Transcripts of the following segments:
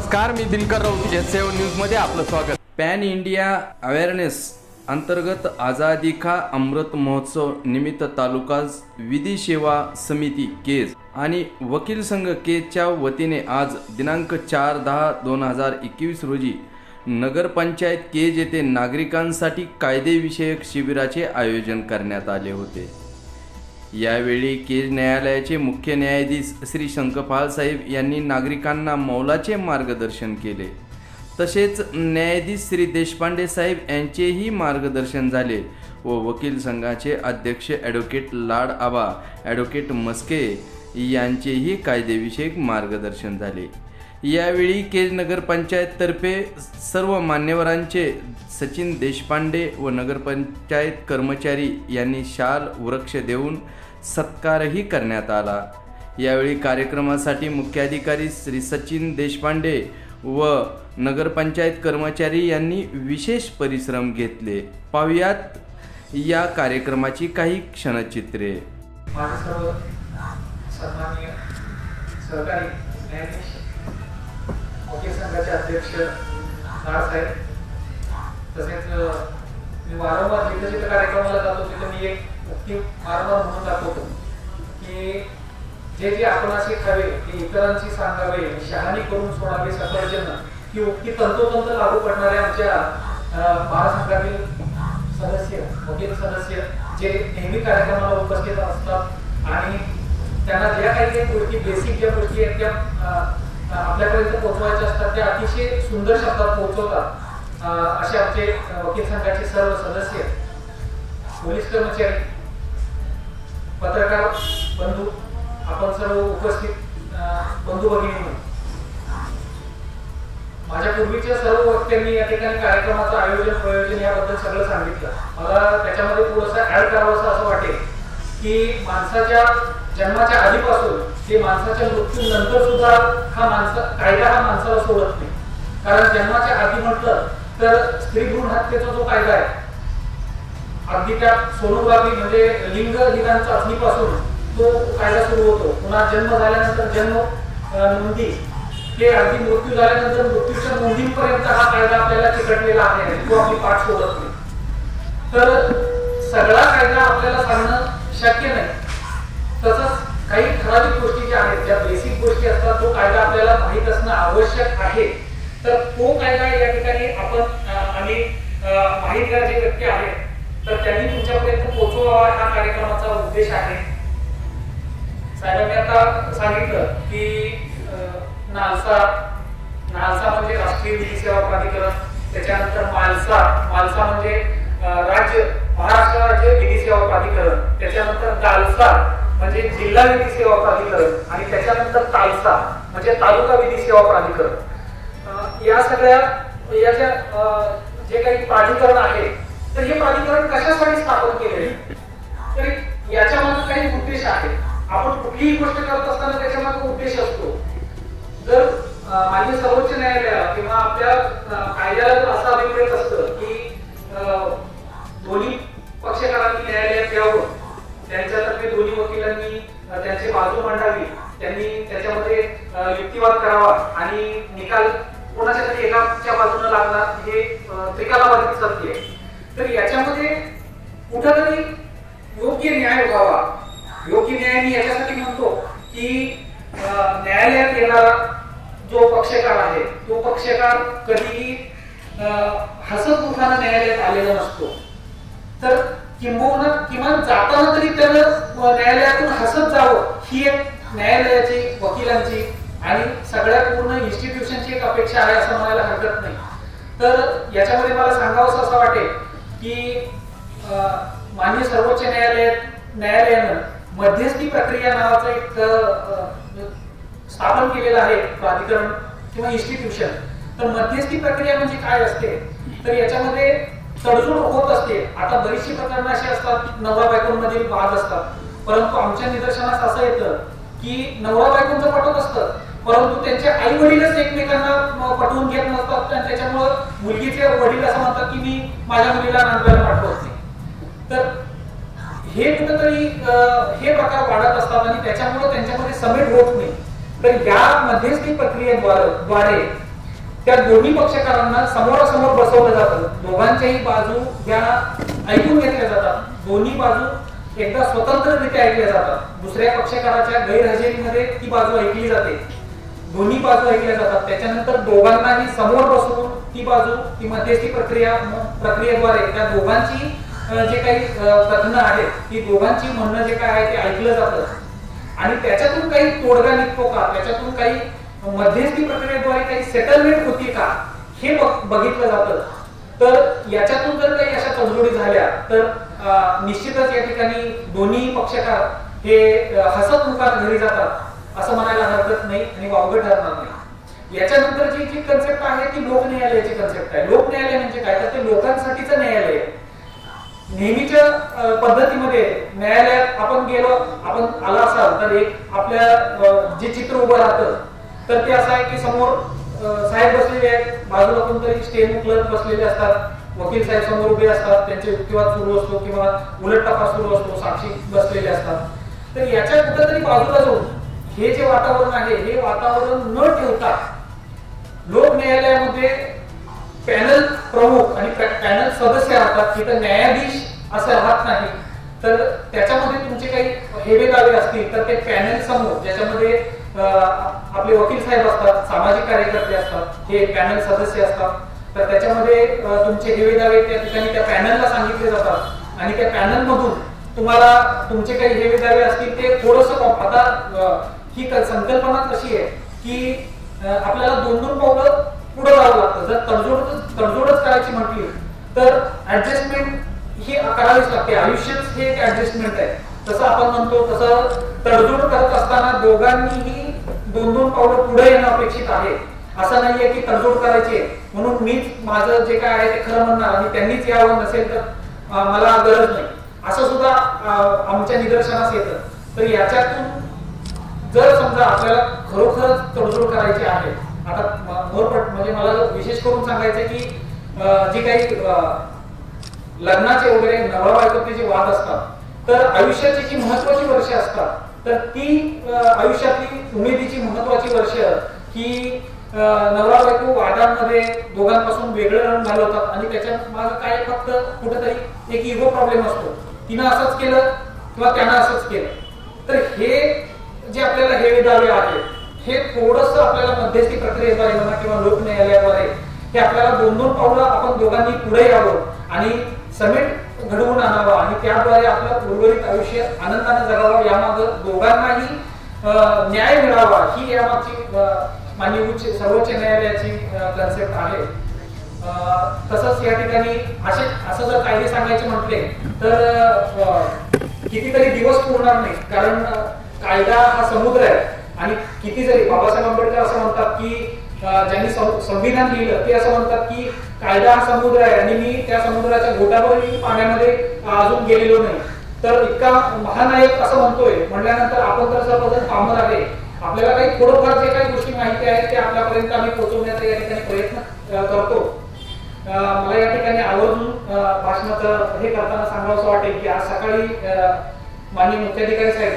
नमस्कार, मी Dinkar Raut, S seven news मध्ये आपलं स्वागत। पॅन इंडिया अवेअरनेस अंतर्गत आझादी का अमृत महोत्सव निमित्त तालुका विधी सेवा समिती केज आणि वकील संघ केजच्या वतीने आज दिनांक 4/10/2021 रोजी नगरपंचायत केज येथे नागरिकांसाठी कायदेविषयक शिबिराचे आयोजन करण्यात आले होते। यावेळी केज न्यायालयाचे मुख्य न्यायाधीश श्री शंकपाल साहेब यांनी नागरिकांना मौलाचे मार्गदर्शन केले। तसेच न्यायाधीश श्री देशपांडे साहेब यांचेही मार्गदर्शन झाले व वकील संघाचे अध्यक्ष ॲडव्होकेट लाड आबा, ॲडव्होकेट मस्के यांचेही कायदेविषयक मार्गदर्शन झाले। यावेळी केज नगरपंचायत तर्फे सर्व मान्यवरांचे सचिन देशपांडे व नगरपंचायत कर्मचारी यांनी शाल वृक्ष देऊन सत्कारही करण्यात आला। यावेळी कार्यक्रमासाठी मुख्याधिकारी श्री सचिन देशपांडे व नगरपंचायत कर्मचारी यांनी विशेष परिश्रम घेतले। पाहुयात या कार्यक्रमाची काही क्षणचित्रे। वकील संघाचे अध्यक्ष साहेब, तसेच मी वारंवार जिथे कार्यक्रमाला जातो तिथे मी एक उक्ती वारंवार म्हणून दाखवतो की जे आपण असे खावे की इतरांची सांगावे, शहाणी करून सोडावे सफरजन, ही उक्ती तंतोतंत लागू पडणाऱ्या आमच्या महासंघातील सदस्य, वकील सदस्य जे नेहमी कार्यक्रमाला उपस्थित असतात आणि त्यांना ज्या काही गोष्टी, बेसिक ज्या गोष्टी आहेत त्या आपल्यापर्यंत पोहोचवायचे असतात त्या अतिशय सुंदर शब्दात पोहोचवतात। असे आमचे वकील संघाचे सर्व सदस्य, पोलीस कर्मचारी, पत्रकार बंधू, आपण सर्व उपस्थित बंधू भगिनी, माझ्या पूर्वीच्या सर्व वक्त्यांनी या ठिकाणी कार्यक्रमाचं आयोजन प्रयोजन याबद्दल सगळं सांगितलं। मला त्याच्यामध्ये थोडंसं ऍड करावंसं असं वाटेल की माणसाच्या जन्माच्या आधीपासून ते माणसाच्या मृत्यूनंतर सुद्धा कायदा हा माणसाला सोडत नाही। कारण जन्माच्या आधी म्हटलं तर स्त्री भ्रूण हत्येचा जो कायदा आहे, अगदी त्या सोनोग्राफी म्हणजे लिंग निदान चाचणीपासून तो कायदा सुरू होतो। पुन्हा जन्म झाल्यानंतर जन्म नोंदी, ते अगदी मृत्यू झाल्यानंतर मृत्यूच्या नोंदीपर्यंत हा कायदा आपल्याला चिकटलेला आहे, तो आपली पाठ सोडत नाही। तर सगळा कायदा आपल्याला सांगणं शक्य नाही। तसंच काही ठराविक गोष्टी ज्या आहेत, ज्या बेसिक गोष्टी असतात, तो कायदा आपल्याला माहीत असणं आवश्यक आहे। तर तो कायदा या ठिकाणी आपण आणि माहितगार जे व्यक्ती आहेत तर त्यांनी तुमच्यापर्यंत पोहोचवावा हा कार्यक्रमाचा उद्देश आहे। साहेबांनी आता सांगितलं की नालसा म्हणजे राष्ट्रीय विधी सेवा प्राधिकरण, त्याच्यानंतर मालसा म्हणजे महाराष्ट्र राज्य विधी सेवा प्राधिकरण, त्याच्यानंतर दालसा म्हणजे जिल्हा विधी सेवा प्राधिकरण आणि त्याच्यानंतर तालसा म्हणजे तालुका विधी सेवा प्राधिकरण। या सगळ्या याच्या जे काही प्राधिकरण आहे तर हे प्राधिकरण कशासाठी स्थापन केले, तर याच्या मागे काही उद्देश आहेत। आपण कुठलीही गोष्ट करत असताना त्याच्या मागे उद्देश असतो। जर माननीय सर्वोच्च न्यायालय किंवा आपल्या कायद्याला जर असं अभिप्रेत असतं की दोन्ही पक्षकारांनी न्यायालयात यावं, त्यांच्यातर्फे दोन्ही वकिलांनी त्यांची बाजू मांडावी, त्यांनी त्याच्यामध्ये युक्तिवाद करावा आणि निकाल कोणाच्या तरी एकाच्या बाजूने लागणार, हे त्रिकालाबाधित सत्य आहे। तर याच्यामध्ये कुठेतरी योग्य न्याय व्हावा। योग्य न्याय मी याच्यासाठी म्हणतो की न्यायालयात येणारा जो पक्षकार आहे तो पक्षकार कधीही हसत मुखाने न्यायालयात आलेला नसतो। तर किंबहुना किमान जाताना तरी त्यानं न्यायालयातून हसत जावं, ही एक न्यायालयाची, वकिलांची आणि सगळ्या पूर्ण इन्स्टिट्यूशनची एक अपेक्षा आहे असं म्हणायला हरकत नाही। तर याच्यामध्ये मला सांगावंसं असं वाटेल की माननीय सर्वोच्च न्यायालयानं मध्यस्थी प्रक्रिया नावाचं एक स्थापन केलेलं आहे प्राधिकरण किंवा इन्स्टिट्यूशन। तर मध्यस्थी प्रक्रिया म्हणजे काय असते, तर याच्यामध्ये तडजोड होत असते। आता बरीचशी प्रकरणं अशी असतात, नवरा बायकोंमधील वाद असतात, परंतु आमच्या निदर्शनास असं येतं की नवरा बायकोंचं पटत असतं, परंतु त्यांचे आई वडीलच एकमेकांना पटवून घेत नसतात आणि त्याच्यामुळे मुलगीचे वडील असं म्हणतात की मी माझ्या मुलीला नांदवायला पाठवत नाही। तर हे कुठेतरी हे प्रकार वाढत असतात आणि त्याच्यामुळे त्यांच्यामध्ये समेट होत नाही। तर या मध्यस्थी प्रक्रियेद्वारे त्या दोन्ही पक्षकारांना समोरासमोर बसवलं जातं, दोघांच्याही बाजू या ऐकून घेतल्या जातात, दोन्ही बाजू एकदा स्वतंत्ररित्या ऐकल्या जातात, दुसऱ्या पक्षकाराच्या गैरहजेरीमध्ये ती बाजू ऐकली जाते, दोन्ही बाजू ऐकल्या जातात. त्याच्यानंतर दोघांनाही समोर बसवून ती बाजू, ती मध्यस्थी प्रक्रियेद्वारे त्या दोघांची जे काही कथनं आहेत, ती दोघांची म्हणणं जे काय आहे ते ऐकलं जातं आणि त्याच्यातून काही तोडगा निघतो का, त्याच्यातून काही मध्यस्थी प्रक्रियेद्वारे काही सेटलमेंट होती का हे बघितलं जातं. तर याच्यातून जर काही अशा तडजोडी झाल्या तर निश्चितच या ठिकाणी दोन्ही पक्षकार हे हसत मुखात घरी जातात असं म्हणायला हरकत नाही आणि वावगं ठरणार नाही. याच्यानंतरची जी कन्सेप्ट आहे ती लोक न्यायालयाची कन्सेप्ट आहे. लोक न्यायालय म्हणजे काय, तर ते लोकांसाठीचं न्यायालय आहे. नेहमीच्या पद्धतीमध्ये न्यायालयात आपण गेलो, आपण आला असाल तर एक आपल्या जे चित्र उभं राहतं तर ते असं आहे की समोर साहेब बसलेले आहेत, बाजूला कोणतरी स्टेन उकलत बसलेले असतात, वकील साहेब समोर उभे असतात, त्यांचे युक्तिवाद सुरू असतो किंवा उलट तपास सुरू असतो, साक्षी बसलेले असतात. तर याच्या कुठेतरी बाजूला जाऊन हे जे वातावरण आहे हे वातावरण न ठेवता लोक न्यायालयामध्ये पॅनल प्रमुख आणि पॅनल सदस्य राहतात, तिथं न्यायाधीश असं राहत नाही. तर त्याच्यामध्ये तुमचे काही हेवे दावे असतील तर ते पॅनल समोर, ज्याच्यामध्ये आपले वकील साहेब असतात, सामाजिक कार्यकर्ते असतात, हे पॅनल सदस्य असतात, तर त्याच्यामध्ये तुमचे हेवे दावे त्या ठिकाणी त्या पॅनलला सांगितले जातात आणि त्या पॅनल मधून तुम्हाला तुमचे काही हेवे दावे असतील ते थोडंसं, आता ही संकल्पना कशी आहे की आपल्याला दोन दोन पावलं पुढे जावं लागतं. जर तडजोडच करायची म्हटली तर ऍडजस्टमेंट ही करावीच लागते. आयुष्यच हे एक ऍडजस्टमेंट आहे. तसं आपण म्हणतो तसं तडजोड करत असताना दोघांनीही दोन दोन पावलं पुढे येणं अपेक्षित आहे. असं नाहीये की तडजोड करायची म्हणून मीच माझं जे काय आहे ते खरं म्हणणार आणि त्यांनीच यावं नसेल तर मला गरज नाही, असं सुद्धा आमच्या निदर्शनास येतं. तर याच्यातून जर समजा आपल्याला खरोखरच तडजोड करायची आहे, आता मोरपट म्हणजे मला विशेष करून सांगायचं की जी काही लग्नाचे वगैरे नवरा बायकोचे जे वाद असतात तर आयुष्याची जी महत्वाची वर्ष असतात तर ती आयुष्यातली उमेदीची महत्वाची वर्ष ही नवरा बायको वादांमध्ये दोघांपासून वेगळं रंग घालवतात आणि त्याच्या मागे काय फक्त कुठेतरी एक इगो प्रॉब्लेम असतो, तिनं असंच केलं किंवा त्यानं असंच केलं. तर हे जे आपल्याला हेवे दावे आहेत हे थोडस आपल्याला मध्यस्थी प्रक्रियेद्वारे म्हणा किंवा लोक न्यायालयाद्वारे हे आपल्याला दोन दोन पावलं आपण दोघांनी पुढे यावं आणि समेट घडवून आणावा आणि त्याद्वारे आपलं उर्वरित आयुष्य आनंदाने जगावं, यामागं दोघांनाही न्याय मिळावा ही यामागची माननीय सर्वोच्च न्यायालयाची कन्सेप्ट आहे. तसंच या ठिकाणी असं जर कायदे सांगायचे म्हटले तर कितीतरी दिवस पुरणार नाही, कारण कायदा हा समुद्र आहे आणि किती जरी बाबासाहेब आंबेडकर असं म्हणतात की ज्यांनी संविधान लिहिलं ते असं म्हणतात की कायदा हा समुद्र आहे आणि मी त्या समुद्राच्या गोटावरही पाण्यामध्ये अजून गेलेलो नाही. तर इतका महानायक असं म्हणतोय म्हटल्यानंतर आपण तर सर्वजण पामर आहे, आपल्याला काही थोडंफार जे काही गोष्टी माहिती आहेत ते आपल्यापर्यंत आम्ही पोहोचवण्याचा या ठिकाणी प्रयत्न करतो. मला या ठिकाणी आवर्जून भाषणाचं हे करताना सांगावं असं वाटेल की आज सकाळी माननीय मुख्याधिकारी साहेब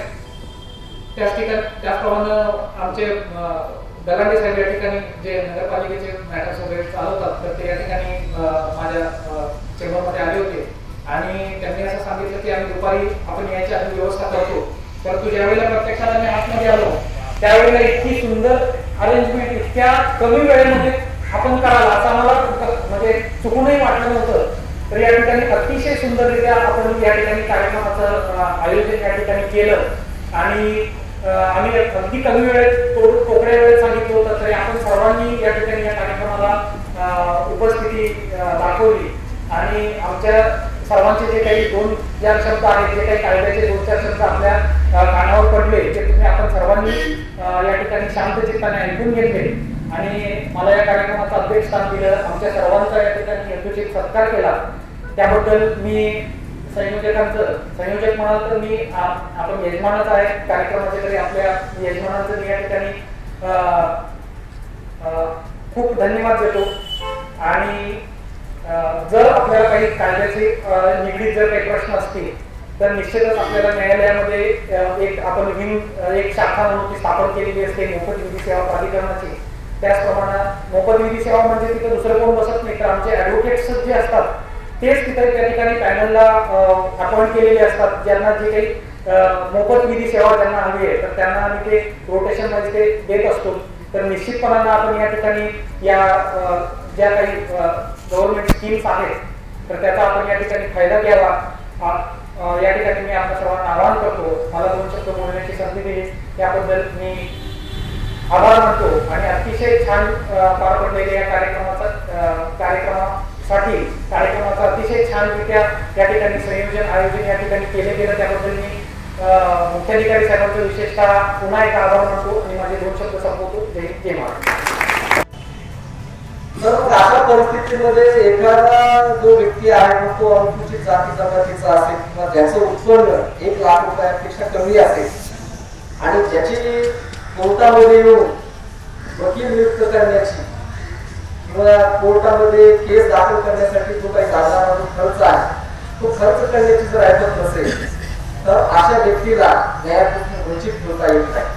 त्याचप्रमाणे आमचे दलांडे साहेब या ठिकाणी जे नगरपालिकेचे मॅटर्स वगैरे चालवतात तर ते या ठिकाणी माझ्या चेंबरमध्ये आले होते आणि त्यांनी असं सांगितलं की आम्ही दुपारी आपण याची आधी व्यवस्था करतो. परंतु ज्यावेळेला प्रत्यक्षात आम्ही आतमध्ये आलो त्यावेळेला इतकी सुंदर अरेंजमेंट इतक्या कमी वेळेमध्ये आपण कराल असं आम्हाला म्हणजे चुकूनही वाटलं नव्हतं. तर या ठिकाणी अतिशय सुंदररित्या आपण या ठिकाणी कार्यक्रमाचं आयोजन या ठिकाणी केलं आणि आम्ही अगदी कमी वेळेत तोकड्या वेळेत सांगितलं होतं तरी आपण सर्वांनी या ठिकाणी या कार्यक्रमाला उपस्थिती दाखवली आणि आमच्या सर्वांचे जे काही दोन चार शब्द आहेत, जे काही कायद्याचे दोन चार शब्द आपल्या कानावर पडले ते तुम्ही आपण सर्वांनी या ठिकाणी शांत चित्ताने ऐकून घेतले आणि मला या कार्यक्रमाचं अध्यक्षस्थान दिलं, आमच्या सर्वांचा या ठिकाणी यथोचित सत्कार केला. त्याबद्दल मी संयोजक म्हणाल तर मी आपण यजमानच आहे कार्यक्रमाचे, तरी आपल्या यजमानांचं मी या ठिकाणी खूप धन्यवाद देतो. आणि जर आपल्याला काही कायद्याचे निगडीत जर काही प्रश्न असतील तर निश्चितच आपल्याला न्यायालयामध्ये एक आपण एक शाखा म्हणून ती स्थापन केलेली असते मोफत विधी सेवा प्राधिकरणाची. त्याचप्रमाणे मोफत विधी सेवा म्हणजे तिथे दुसरं कोण बसत नाही, तर आमचे ॲडव्होकेट्स जे असतात तेच तिथे त्या ठिकाणी पॅनलला अपॉइंट केलेले असतात, ज्यांना जे काही मोफत विधी सेवा ज्यांना हवी आहे तर त्यांना आम्ही ते रोटेशन मध्ये ते देत असतो. तर निश्चितपणानं आपण या ठिकाणी या ज्या काही गव्हर्नमेंट स्कीम्स आहेत तर त्याचा आपण या ठिकाणी फायदा घ्यावा, या ठिकाणी मी आपल्या सर्वांना आवाहन करतो. मला 2 शब्द बोलण्याची संधी दिली त्याबद्दल मी आभार मानतो आणि अतिशय छान पार पडलेल्या या कार्यक्रमाचं अतिशय छानरित्या या ठिकाणी संयोजन आयोजन या ठिकाणी केले गेलं, त्याबद्दल मी मुख्याधिकारी साहेबांचं विशेषतः पुन्हा एकदा आभार मानतो आणि माझे 2 शब्द संपवतो. जय महाराज. तर अशा परिस्थितीमध्ये एखादा जो व्यक्ती आहे मग तो अनुसूचित जाती जमातीचा असेल किंवा ज्याचं उत्पन्न 1 लाख रुपयापेक्षा कमी असेल आणि ज्याची कोर्टामध्ये येऊन वकील नियुक्त करण्याची किंवा कोर्टामध्ये केस दाखल करण्यासाठी जो काही लागणारा जो खर्च आहे तो खर्च करण्याची जर ऐकत नसेल तर अशा व्यक्तीला न्यायापासून वंचित ठेवता येत नाही.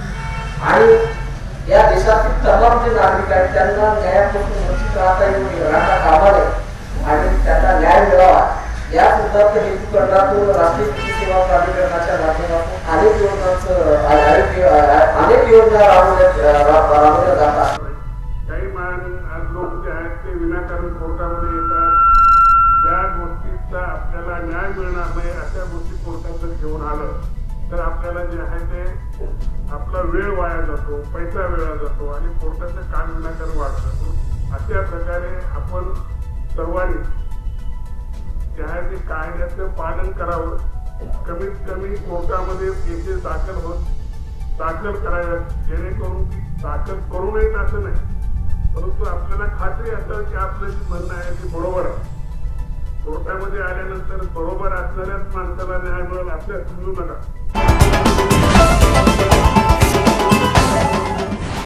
आणि या देशातील तमाम जे नागरिक आहेत त्यांना न्यायापासून वंचित राहता कामा नये आणि त्यांना न्याय मिळावा या उद्दिष्ट हेतूकरणातून राष्ट्रीय विधी सेवा प्राधिकरणाच्या माध्यमातून अनेक योजना राबवल्या जातात. काही लोक जे आहेत ते विनाकारण कोर्टामध्ये येतात, ज्या गोष्टीचा आपल्याला न्याय मिळणार नाही अशा गोष्टी कोर्टात जर घेऊन आलं तर आपल्याला जे आहे ते आपला वेळ वाया जातो, पैसा वेळा जातो आणि कोर्टाचं काम विनाकारण वाढत जातो. अशा प्रकारे आपण सर्वांनी जे आहे ते कायद्याचं पालन करावं. कमीत कमी कोर्टामध्ये केसेस दाखल कराव्यात, जेणेकरून ती दाखल करू नयेत असं नाही, परंतु आपल्याला खात्री असेल की आपलं जे म्हणणं आहे ते बरोबर आहे. कोर्टामध्ये आल्यानंतर बरोबर असणाऱ्याच माणसाला न्याय मिळेल असं समजू नका.